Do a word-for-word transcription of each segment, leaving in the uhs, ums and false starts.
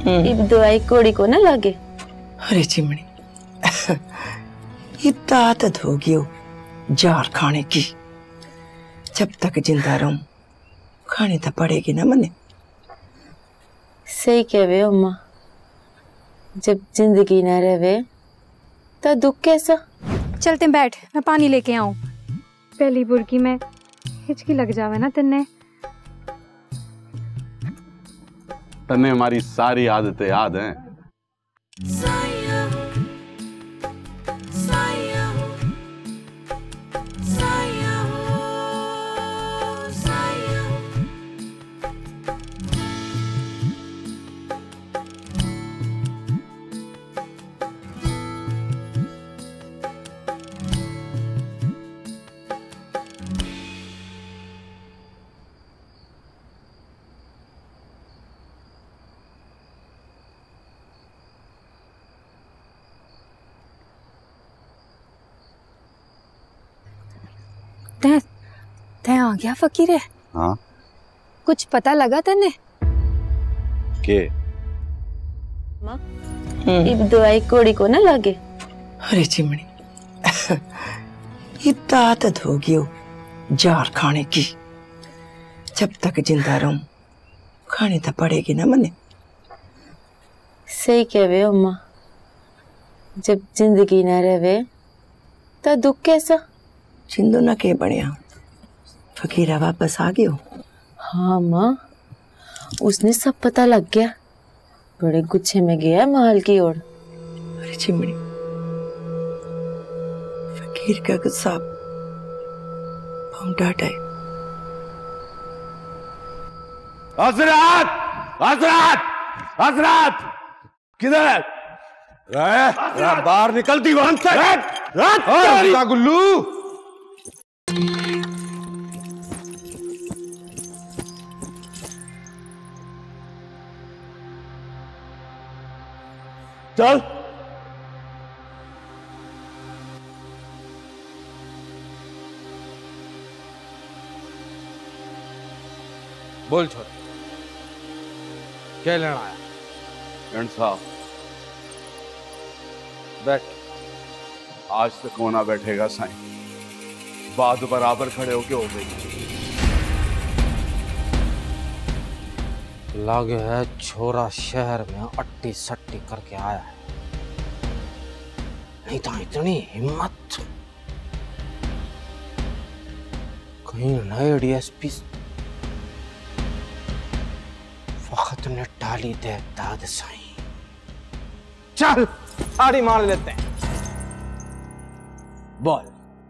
इब दवाई कोड़ी को ना लागे। अरे चिमनी इतना आदत हो गई हो जार खाने की, जब तक जिंदा रहूं खानी तो पड़ेगी ना मने। सही कहवे अम्मा, जब जिंदगी ना रहे तो दुख कैसा। चलते बैठ, मैं पानी लेके आऊं। पहली बुरकी में हिचकी लग जावे ना तन्ने। तन्ने हमारी सारी आदतें याद हैं। तै तै आ गया फकीर है। हाँ कुछ पता लगा तन्ने के? इब दवाई कोड़ी को ना लागे। अरे चिमनी इतना आदत हो गई हो जार खाने की, जब तक जिंदा रहूं खानी तो पड़ेगी ना मने। सही कहवे अम्मा, जब जिंदगी ना रहे तो दुख कैसा। जिंदो ना के बढ़िया फकीरा वापस आ गयो। हाँ माँ, उसने सब पता लग गया। बड़े गुच्छे में गया महल की ओर। अरे चिमनी फकीर का गुस्सा बहुत डांटा है। हजरत हजरत हजरत किधर है? बाहर निकलती वहां से गुल्लू। चल बोल छोटे, क्या लेना आया? गंड साहब बैठ। आज तक होना बैठेगा साईं, बात बराबर खड़े होके हो गई। लागे है छोरा शहर में अट्टी सट्टी करके आया है, नहीं तो इतनी हिम्मत कहीं नए डीएसपी वक्त ने टाली दे दाद साईं। चल आड़ी मार लेते हैं। बोल।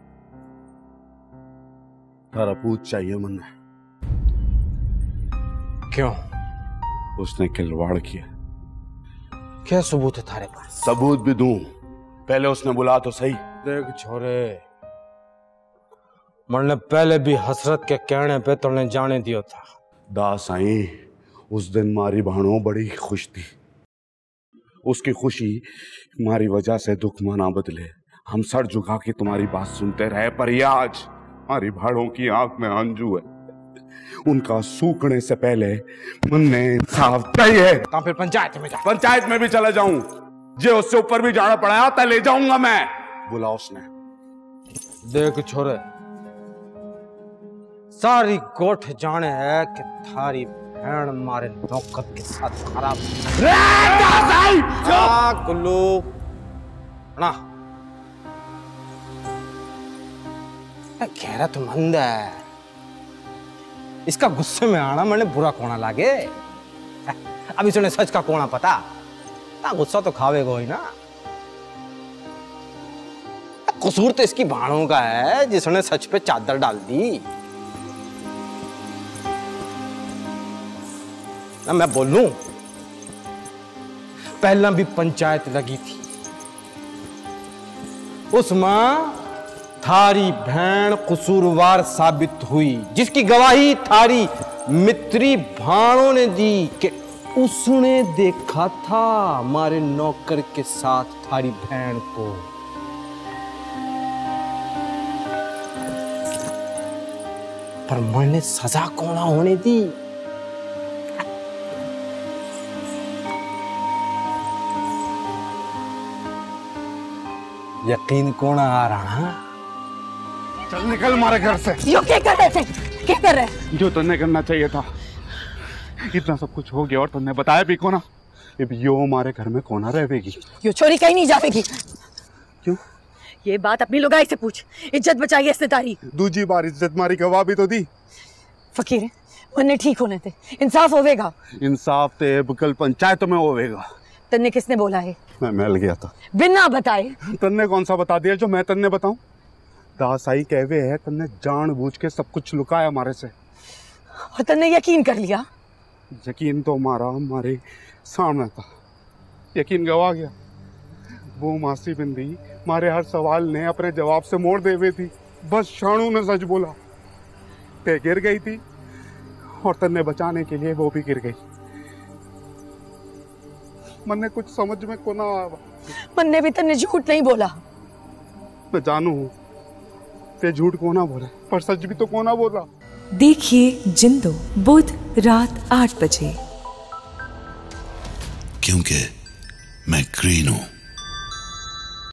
तारा पूछ चाहिए मन। क्यों? उसने खिलवाड़ किया। क्या सबूत है थारे पास? सबूत भी दूं, पहले उसने बुला तो सही। देख छोरे, मैंने पहले भी हसरत के कहने पे तुमने जाने दिया था। दा साईं, उस दिन मारी भाणो बड़ी खुश थी। उसकी खुशी हमारी वजह से दुख मना बदले। हम सर झुका के तुम्हारी बात सुनते रहे, पर ये आज हमारी भाड़ों की आंख में अंजू है। उनका सूखने से पहले मन ने इंसाफ चाहिए। तो फिर पंचायत में जा। पंचायत में भी चला जाऊं, जो उससे ऊपर भी जाना पड़ा तो ले जाऊंगा मैं। बुला उसने। देख छोरे, सारी गोठ जाने है कि थारी बहन मारे नौकर के साथ खराब। गुल्लू ना गैरत मंद है, इसका गुस्से में आना मैंने बुरा कोना लागे। अभी सुने सच का कोना पता, ना गुस्सा तो खावेगा ही ना। कसूर तो इसकी भाणों का है जिसने सच पे चादर डाल दी ना। मैं बोलूं, पहला भी पंचायत लगी थी, उसमें थारी बहन कसूरवार साबित हुई, जिसकी गवाही थारी मित्री भाणों ने दी कि उसने देखा था हमारे नौकर के साथ थारी बहन को। पर मैंने सजा को ना होने दी। यकीन कौन आ रहा? चल निकल हमारे घर से। यो क्या कर रहे थे? क्या कर रहे? जो तुमने करना चाहिए था। इतना सब कुछ हो गया और तुमने बताया भी को ना। यो हमारे घर में कौन रहेगी? यो छोरी कहीं नहीं जाएगी। क्यों? ये बात अपनी लुगाई से पूछ। इज्जत बचाई इसने तारी। दूजी बार इज्जत मारी गवाह भी तो दी। फकीर मन्ने ठीक होने थे, इंसाफ होवेगा। इंसाफ ते कल पंचायत में होवेगा। तन्ने किसने बोला है? मैं मिल गया था बिना बताए। तन्ने कौन सा बता दिया जो मैं तन्ने बताऊं? दासाई कहवे है तन्ने जानबूझ के सब कुछ लुकाया हमारे से। और तन्ने यकीन कर लिया? यकीन तो हमारा हमारे सामने था, यकीन गवा गया। वो मासी बिंदी हमारे हर सवाल ने अपने जवाब से मोड़ दे हुए थी। बस शानू ने सच बोला। ते गिर गई थी और तन्ने बचाने के लिए वो भी गिर गई। मन्ने कुछ समझ में को ना आवा। मन्ने भी तन्ने झूठ नहीं बोला। मैं जानू हूँ ते झूठ को ना बोले, पर सच भी तो को ना बोला। देखिए जिंदो बुध रात आठ बजे। क्योंकि मैं ग्रीन हूं।